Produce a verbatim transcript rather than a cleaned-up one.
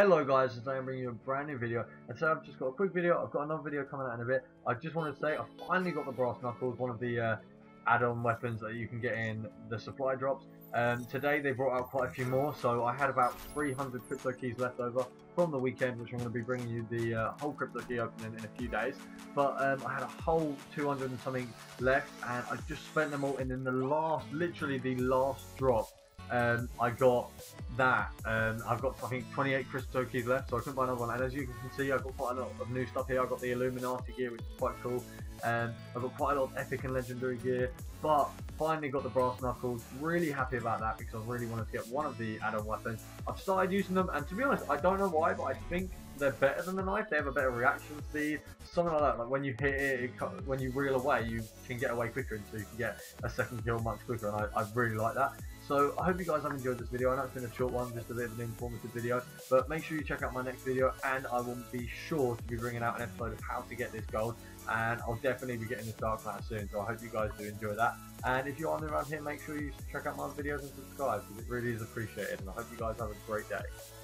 Hello guys, today I'm bringing you a brand new video, and so I've just got a quick video. I've got another video coming out in a bit. I just wanted to say I finally got the Brass Knuckles, one of the uh, add-on weapons that you can get in the supply drops. Um, today they brought out quite a few more, so I had about three hundred crypto keys left over from the weekend, which I'm going to be bringing you the uh, whole crypto key opening in a few days. But um, I had a whole two hundred and something left, and I just spent them all, and in the last, literally the last drop, Um, I got that. Um, I've got I think twenty-eight crypto keys left, so I couldn't buy another one. And as you can see, I've got quite a lot of new stuff here. I've got the Illuminati gear, which is quite cool. Um, I've got quite a lot of epic and legendary gear, but finally got the Brass Knuckles. Really happy about that because I really wanted to get one of the add-on weapons. I've started using them, and to be honest, I don't know why, but I think they're better than the knife. They have a better reaction speed, something like that. Like when you hit it, it when you reel away, you can get away quicker, and so you can get a second kill much quicker. And I, I really like that. So I hope you guys have enjoyed this video. I know it's been a short one, just a bit of an informative video, but make sure you check out my next video, and I will be sure to be bringing out an episode of how to get this gold, and I'll definitely be getting this Dark Matter soon, so I hope you guys do enjoy that. And if you are new around here, make sure you check out my videos and subscribe, because it really is appreciated, and I hope you guys have a great day.